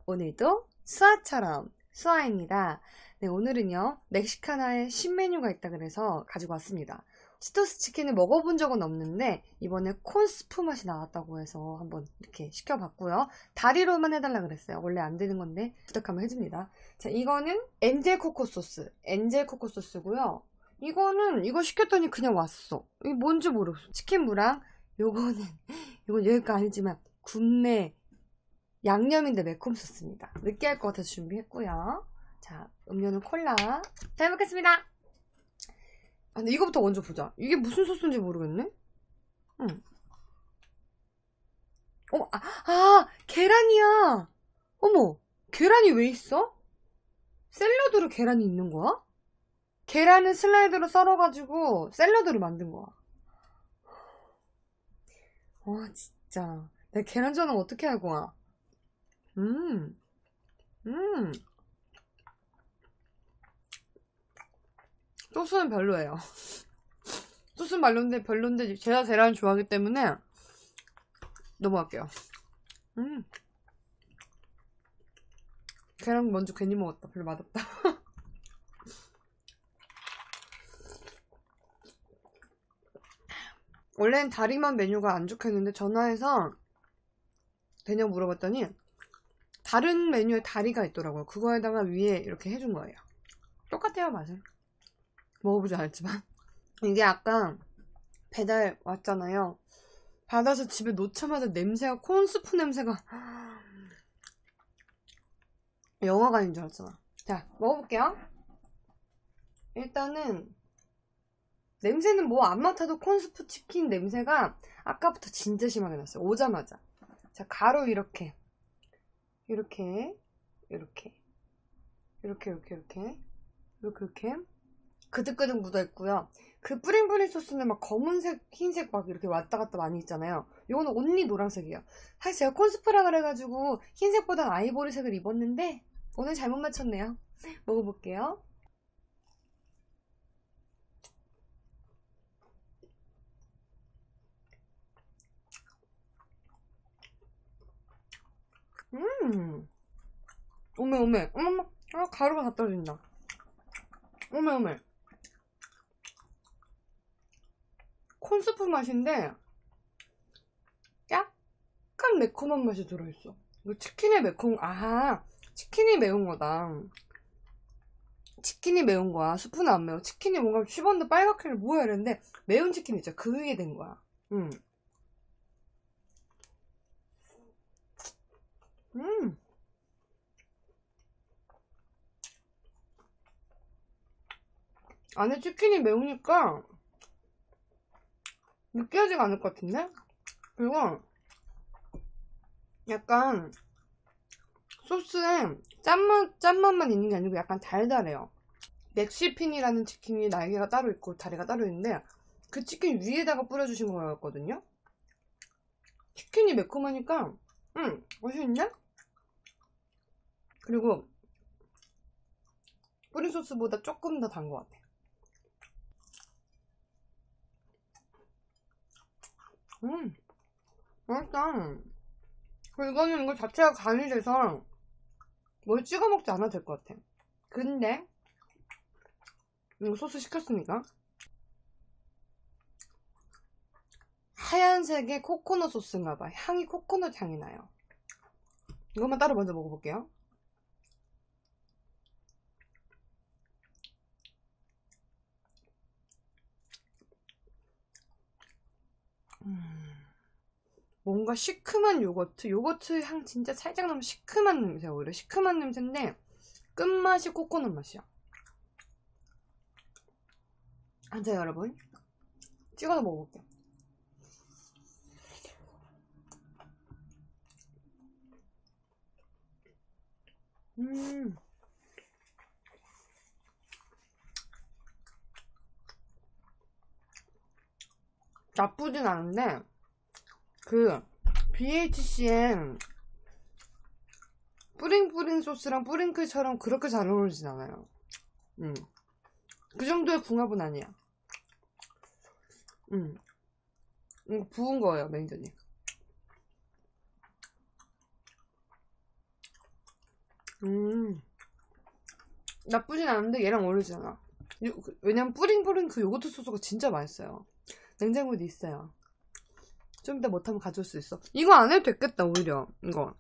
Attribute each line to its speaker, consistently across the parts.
Speaker 1: 오늘도 수아처럼 수아입니다. 네, 오늘은요 멕시카나의 신메뉴가 있다 그래서 가지고 왔습니다. 치토스 치킨을 먹어본 적은 없는데 이번에 콘스프 맛이 나왔다고 해서 한번 이렇게 시켜봤고요. 다리로만 해달라 그랬어요. 원래 안 되는 건데 부탁하면 해줍니다. 자, 이거는 엔젤 코코 소스, 엔젤 코코 소스고요. 이거 시켰더니 그냥 왔어. 이게 뭔지 모르겠어. 치킨무랑 이건 여기가 아니지만 굽네 양념인데 매콤 소스입니다. 느끼할 것 같아서 준비했고요. 자, 음료는 콜라. 잘 먹겠습니다. 아, 근데 이거부터 먼저 보자. 이게 무슨 소스인지 모르겠네? 응. 어머, 계란이야. 어머, 계란이 왜 있어? 샐러드로 계란이 있는 거야? 계란은 슬라이드로 썰어가지고 샐러드로 만든 거야. 와, 진짜. 내가 계란전은 어떻게 알고 와? 음. 소스는 별로예요. 소스는 별론데 제가 계란 좋아하기 때문에 넘어갈게요. 계란 먼저 괜히 먹었다. 별로 맛없다. 원래는 다리만 메뉴가 안 적혀있는데 전화해서 되냐고 물어봤더니 다른 메뉴에 다리가 있더라고요. 그거에다가 위에 이렇게 해준 거예요. 똑같아요, 맛은. 먹어보지 않았지만. 이게 아까 배달 왔잖아요. 받아서 집에 놓자마자 냄새가, 콘스프 냄새가 영화관인 줄 알았잖아. 자, 먹어볼게요. 일단은 냄새는 뭐 안 맡아도 콘스프 치킨 냄새가 아까부터 진짜 심하게 났어요. 오자마자. 자, 가루 이렇게 그득그득 묻어있고요. 그 뿌링뿌링 소스는 막 검은색, 흰색 막 이렇게 왔다 갔다 많이 있잖아요. 이거는 온리 노란색이에요. 사실 제가 콘스프라 그래가지고 흰색보단 아이보리색을 입었는데 오늘 잘못 맞췄네요. 먹어볼게요. 오메. 어머머. 가루가 다 떨어진다. 오메. 콘스프 맛인데 약간 매콤한 맛이 들어있어. 이거 치킨의 치킨이 매운 거다. 치킨이 매운 거야. 스프는 안 매워. 치킨이 뭔가 씹었는데 빨갛게 뭐야 이랬는데 매운 치킨 있죠. 그게 된 거야. 음. 안에 치킨이 매우니까 느끼하지가 않을 것 같은데? 그리고 약간 소스에 짠맛만 있는 게 아니고 약간 달달해요. 멕시핀이라는 치킨이 날개가 따로 있고 다리가 따로 있는데 그 치킨 위에다가 뿌려주신 거였거든요. 치킨이 매콤하니까 맛있는데? 그리고 뿌린 소스보다 조금 더 단 것 같아. 맛있다. 그리고 이거는 이거 자체가 간이 돼서 뭘 찍어 먹지 않아도 될 것 같아. 근데 이거 소스 시켰으니까 하얀색의 코코넛 소스인가봐. 향이 코코넛 향이 나요. 이것만 따로 먼저 먹어볼게요. 뭔가 시큼한 요거트 향 진짜 살짝 나면 시큼한 냄새야. 오히려 시큼한 냄새인데 끝맛이 코코넛 맛이야. 자, 여러분 찍어서 먹어볼게요. 나쁘진 않은데 그 BHCN 뿌링뿌링 소스랑 뿌링클처럼 그렇게 잘 어울리진 않아요. 그 정도의 궁합은 아니야. 이거 부은 거예요, 매니저님. 나쁘진 않은데 얘랑 어울리잖아. 왜냐면 뿌링뿌링 그 요거트 소스가 진짜 맛있어요. 냉장고에도 있어요. 좀 이따 못하면 가져올 수 있어. 이거 안 해도 됐겠다 오히려. 이거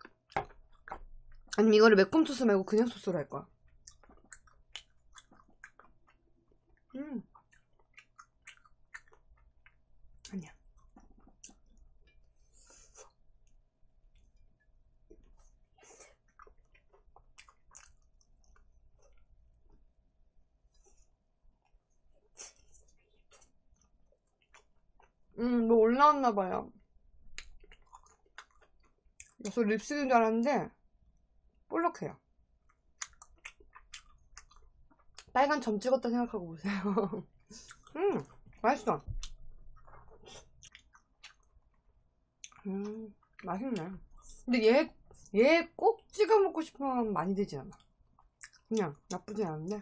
Speaker 1: 아니면 이거를 매콤 소스 말고 그냥 소스로 할 거야. 아니야. 뭐 올라왔나봐요. 그래서 립스틱인 줄 알았는데 볼록해요. 빨간 점 찍었다 생각하고 보세요. 맛있어. 맛있네. 근데 얘 꼭 찍어 먹고 싶으면 많이 되지 않아. 그냥 나쁘진 않은데.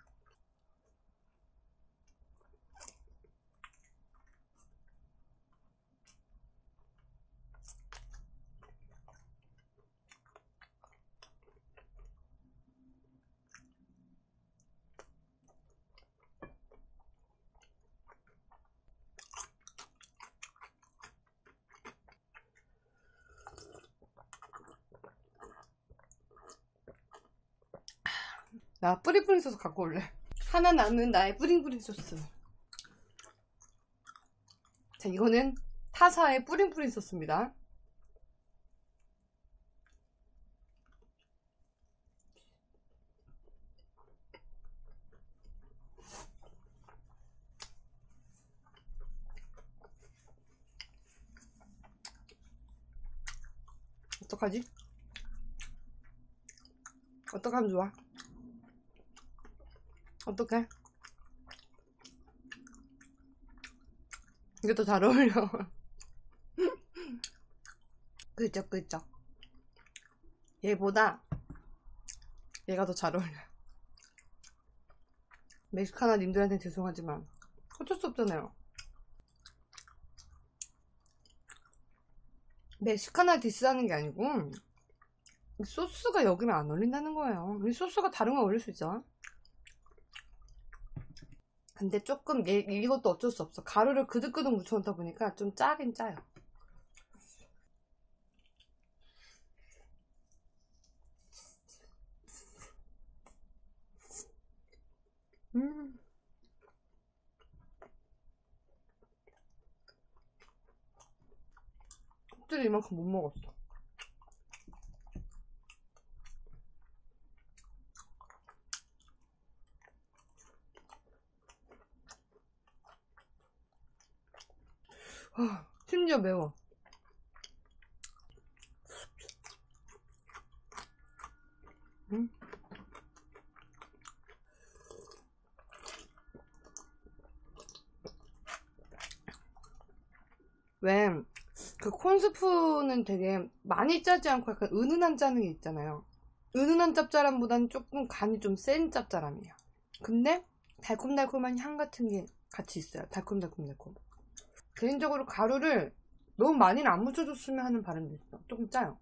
Speaker 1: 나 뿌링뿌링 소스 갖고 올래. 하나 남은 나의 뿌링뿌링 소스. 자, 이거는 타사의 뿌링뿌링 소스입니다. 어떡하지? 어떡하면 좋아? 어떡해? 이게 더 잘 어울려. 그죠. 얘보다 얘가 더 잘 어울려. 멕시카나 님들한테 죄송하지만 어쩔 수 없잖아요. 멕시카나 디스하는 게 아니고 소스가 여기면 안 어울린다는 거예요. 이 소스가 다른 거 어울릴 수 있죠. 근데 조금 이것도 어쩔 수 없어. 가루를 그득그득 묻혀놓다 보니까 좀 짜긴 짜요. 껍질을 이만큼 못 먹었어. 심지어 매워. 왜, 그 콘스프는 되게 많이 짜지 않고 약간 은은한 짜는 게 있잖아요. 은은한 짭짤함보다는 조금 간이 좀 센 짭짤함이에요. 근데 달콤달콤한 향 같은 게 같이 있어요. 달콤달콤. 개인적으로 가루를 너무 많이는 안 묻혀줬으면 하는 바람도 있어. 조금 짜요.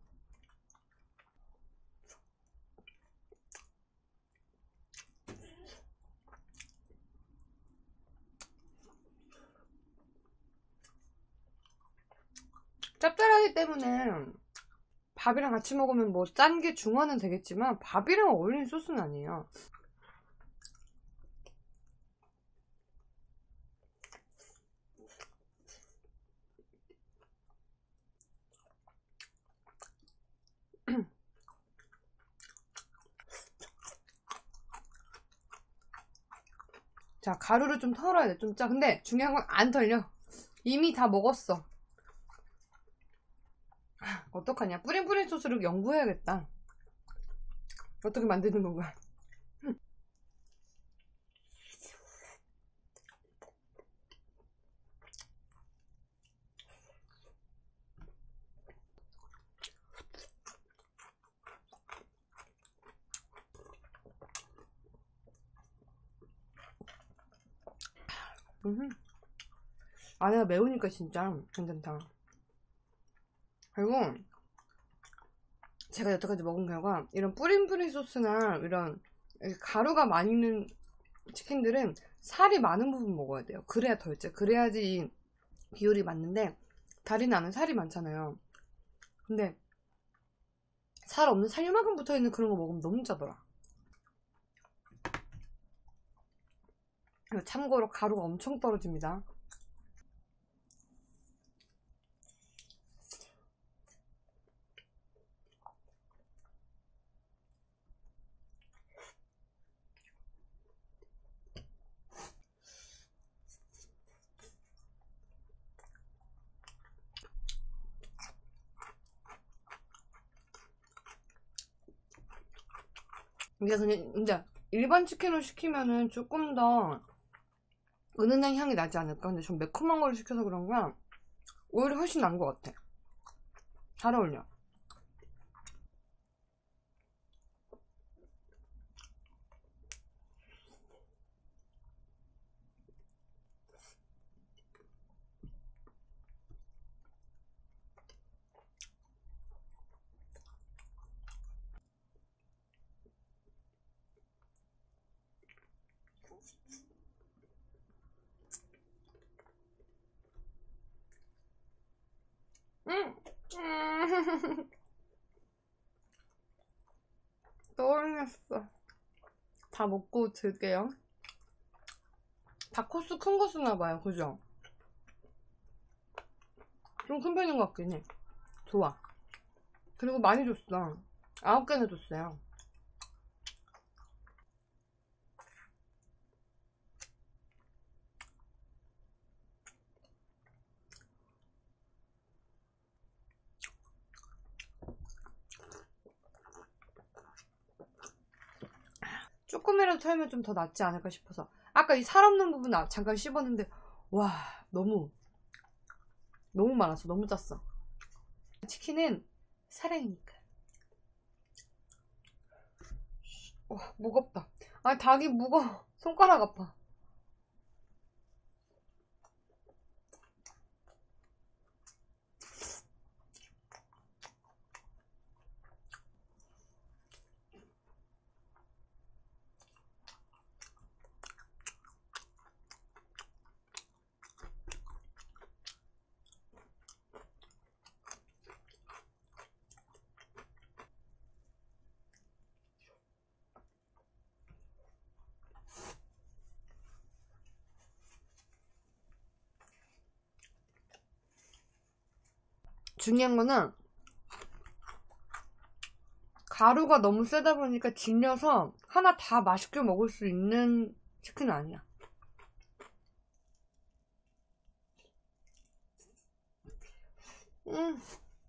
Speaker 1: 짭짤하기 때문에 밥이랑 같이 먹으면 뭐 짠 게 중화는 되겠지만 밥이랑 어울리는 소스는 아니에요. 자, 가루를 좀 털어야 돼. 좀 짜. 근데 중요한 건 안 털려. 이미 다 먹었어. 어떡하냐. 뿌링뿌링 소스를 연구해야겠다. 어떻게 만드는 건가. 안에가 매우니까 진짜 괜찮다. 그리고 제가 여태까지 먹은 결과 이런 뿌링뿌링 소스나 이런 가루가 많이 있는 치킨들은 살이 많은 부분 먹어야 돼요. 그래야 덜 째. 그래야지 비율이 맞는데 다리 나는 살이 많잖아요. 근데 살 없는 살 요만큼 붙어있는 그런 거 먹으면 너무 짜더라. 참고로 가루가 엄청 떨어집니다. 이게 그냥 이제 일반 치킨을 시키면은 조금 더 은은한 향이 나지 않을까? 근데 좀 매콤한 걸 시켜서 그런가 오히려 훨씬 나은 것 같아. 잘 어울려. 음. 떠올렸어. 다 먹고 들게요. 다 코스 큰 거 쓰나봐요. 그죠? 좀 큰 편인 것 같긴 해. 좋아. 그리고 많이 줬어. 9개나 줬어요. 조금이라도 털면 좀 더 낫지 않을까 싶어서. 아까 이 살 없는 부분 잠깐 씹었는데 와 너무 많았어. 너무 짰어. 치킨은 사랑이니까. 와 무겁다. 아 닭이 무거워. 손가락 아파. 중요한 거는 가루가 너무 세다 보니까 질려서 하나 다 맛있게 먹을 수 있는 치킨은 아니야. 음.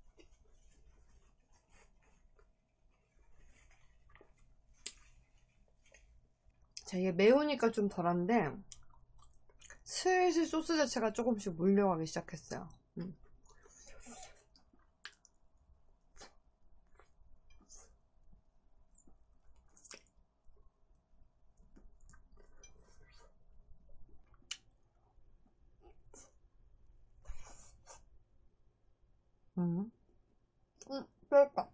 Speaker 1: 자, 이게 매우니까 좀 덜한데 슬슬 소스 자체가 조금씩 물려가기 시작했어요. 음. 맛있다.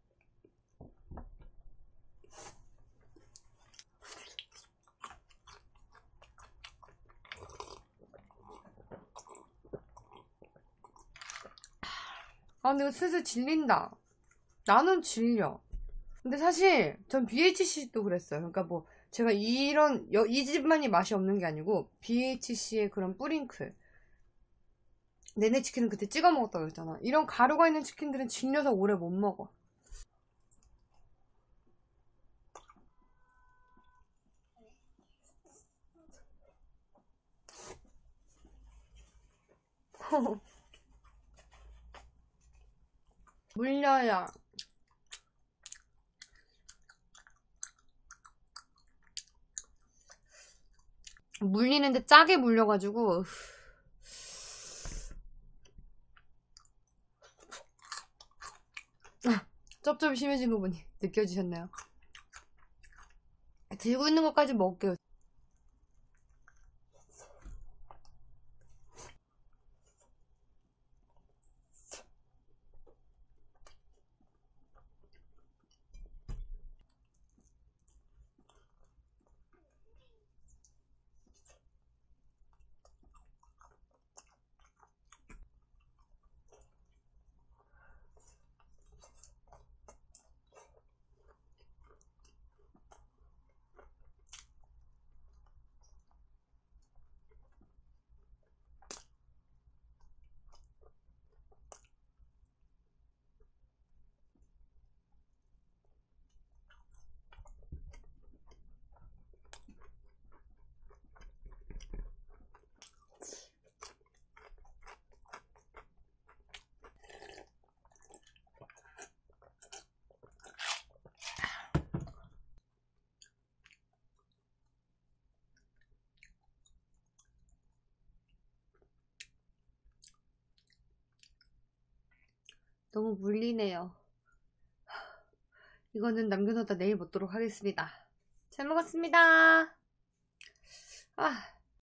Speaker 1: 아, 근데 이거 슬슬 질린다. 나는 질려. 근데 사실 전 BHC도 그랬어요. 그러니까 뭐 제가 이 집만이 맛이 없는 게 아니고 BHC의 그런 뿌링클 내내 치킨은 그때 찍어 먹었다고 했잖아. 이런 가루가 있는 치킨들은 질려서 오래 못 먹어. 물려야 물리는데 짜게 물려가지고 쩝쩝이 심해진 거 보니 느껴지셨나요? 들고 있는 것까지 먹을게요. 너무 물리네요. 이거는 남겨놓다 내일 먹도록 하겠습니다. 잘 먹었습니다. 아.